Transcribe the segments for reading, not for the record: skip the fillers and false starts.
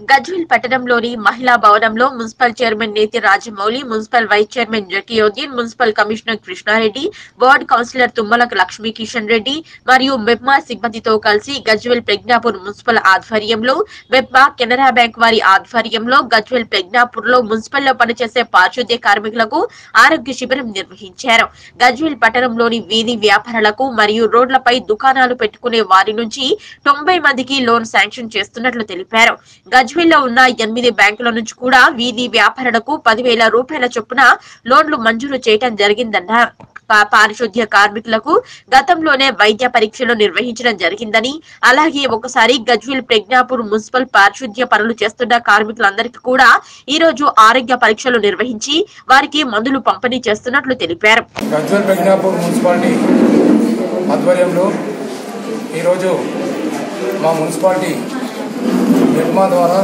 గజ్వేల్ పట్టణంలోని మహిళా భవనంలో municipal chairman Neti Rajamouli, municipal vice chairman Zakiuddin, municipal commissioner Krishna Reddy, ward councillor Tummala Lakshmi Kishan Reddy మరియు మెప్మా సిబ్బందితో కలిసి గజ్వేల్ ప్రజ్ఞాపూర్ మున్సిపల్ ఆధ్వర్యంలో, మెప్మా కెనరా బ్యాంక్ వారి ఆధ్వర్యంలో గజ్వేల్ ప్రజ్ఞాపూర్ లో మున్సిపల్లో పనిచేసే పారిశుద్ధ్య కార్మికులకు ఆరోగ్య శిబిరం నిర్వహించారు. గజ్వేల్ పట్టణంలోని వీధి వ్యాపారులకు మరియు రోడ్లపై దుకాణాలు పెట్టుకునే వారి నుంచి 90 మందికి లోన్ శాంక్షన్ చేస్తున్నట్లు తెలిపారు. గజ్వేల్లో ఉన్న 8 బ్యాంకుల నుంచి కూడా వీధి వ్యాపారులకు 10,000 రూపాయల చొప్పున లోన్లు మంజూరు చేయడం జరిగిందన్నారు. పారిశుద్ధ్య కార్మికులకు గతంలోనే వైద్య పరీక్షలు నిర్వహించడం జరిగిందని, అలాగే ఒకసారి గజ్వేల్ ప్రజ్ఞాపూర్ మున్సిపల్ పారిశుద్ధ్య పనులు చేస్తున్న కార్మికులందరికీ కూడా ఈ రోజు ఆరోగ్య పరీక్షలు నిర్వహించి వారికి మందులు పంపిణీ చేస్తున్నట్లు తెలిపారు. గజ్వేల్ ప్రజ్ఞాపూర్ మున్సిపాలిటీ ఆధ్వర్యంలో ఈ రోజు మా మున్సిపాలిటీ మెప్మా ద్వారా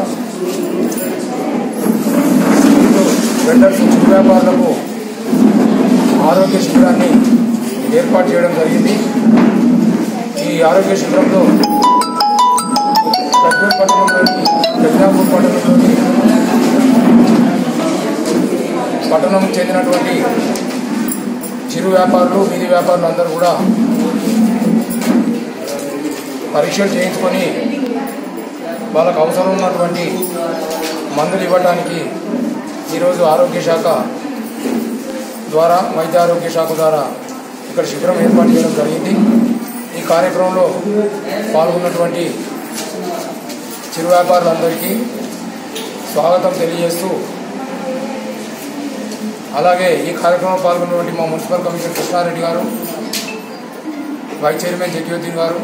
వెండర్స్ చిరు వ్యాపారులకు ఆరోగ్య శిబిరాన్ని ఏర్పాటు చేయడం జరిగింది. ఈ ఆరోగ్య శిబిరంలో గజ్వేల్ పట్టణంలోని ప్రజ్ఞాపూర్ పట్టణం చెందినటువంటి చిరు వ్యాపారులు, వీధి వ్యాపారులు అందరూ కూడా పరీక్షలు చేయించుకొని వాళ్ళకు అవసరం ఉన్నటువంటి మందులు ఇవ్వడానికి ఈరోజు ఆరోగ్య శాఖ ద్వారా, వైద్య ఆరోగ్య శాఖ ద్వారా ఇక్కడ శిబిరం ఏర్పాటు చేయడం జరిగింది. ఈ కార్యక్రమంలో పాల్గొన్నటువంటి చిరు వ్యాపారులందరికీ స్వాగతం తెలియజేస్తూ, అలాగే ఈ కార్యక్రమంలో పాల్గొన్నటువంటి మా మున్సిపల్ కమిషనర్ కృష్ణారెడ్డి గారు, వైస్ చైర్మన్ జకీయుద్దీన్ గారు,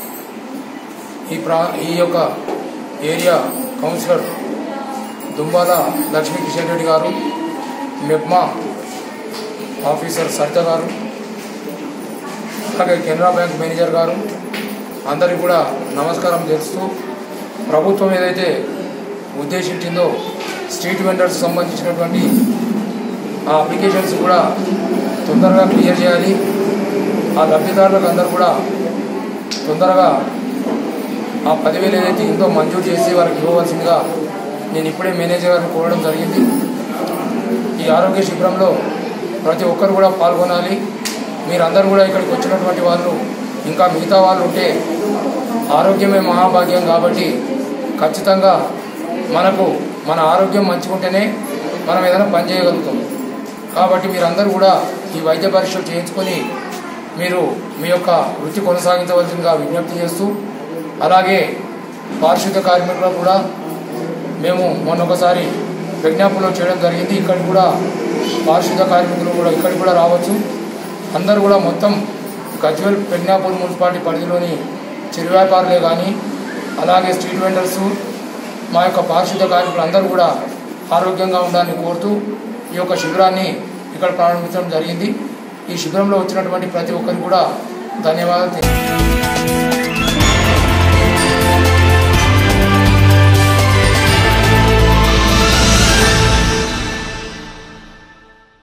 ఈ యొక్క ఏరియా కౌన్సిలర్ దుంబాల లక్ష్మీ కిషన్ రెడ్డి గారు, మెప్మా ఆఫీసర్ సరిత గారు, అలాగే కెనరా బ్యాంక్ మేనేజర్ గారు అందరికీ కూడా నమస్కారం చేస్తూ, ప్రభుత్వం ఏదైతే ఉద్దేశించిందో స్ట్రీట్ వెండర్స్ సంబంధించినటువంటి ఆ అప్లికేషన్స్ కూడా తొందరగా క్లియర్ చేయాలి. ఆ లబ్ధిదారులకు అందరూ కూడా తొందరగా ఆ 10,000 ఏదైతే ఇంతో మంజూరు చేసి వారికి ఇవ్వవలసిందిగా నేను ఇప్పుడే మేనేజర్ గారిని కోరడం జరిగింది. ఈ ఆరోగ్య శిబిరంలో ప్రతి ఒక్కరు కూడా పాల్గొనాలి. మీరందరూ కూడా ఇక్కడికి వచ్చినటువంటి వాళ్ళు ఇంకా మిగతా వాళ్ళు ఉంటే ఆరోగ్యమే మహాభాగ్యం కాబట్టి ఖచ్చితంగా మన ఆరోగ్యం మంచిగుంటేనే మనం ఏదైనా పని చేయగలుగుతాం. కాబట్టి మీరందరూ కూడా ఈ వైద్య పరీక్షలు చేయించుకొని మీరు మీ యొక్క వృత్తి కొనసాగించవలసిందిగా విజ్ఞప్తి చేస్తూ, అలాగే పారిశుద్ధ్య కార్మికులకు కూడా మేము మొన్నొకసారి ప్రజ్ఞాపూర్లో చేయడం జరిగింది. ఇక్కడ కూడా పారిశుద్ధ్య కార్మికులు కూడా ఇక్కడికి కూడా రావచ్చు. అందరూ కూడా మొత్తం గజ్వేల్ ప్రజ్ఞాపూర్ మున్సిపాలిటీ పరిధిలోని చిరు వ్యాపారులే కానీ, అలాగే స్ట్రీట్ వెండర్స్, మా యొక్క పారిశుద్ధ్య కార్మికులు అందరూ కూడా ఆరోగ్యంగా ఉండాలని కోరుతూ ఈ యొక్క శిబిరాన్ని ఇక్కడ ప్రారంభించడం జరిగింది. ఈ శిబిరంలో వచ్చినటువంటి ప్రతి ఒక్కరికి కూడా ధన్యవాదాలు తెలియజేస్తున్నాను.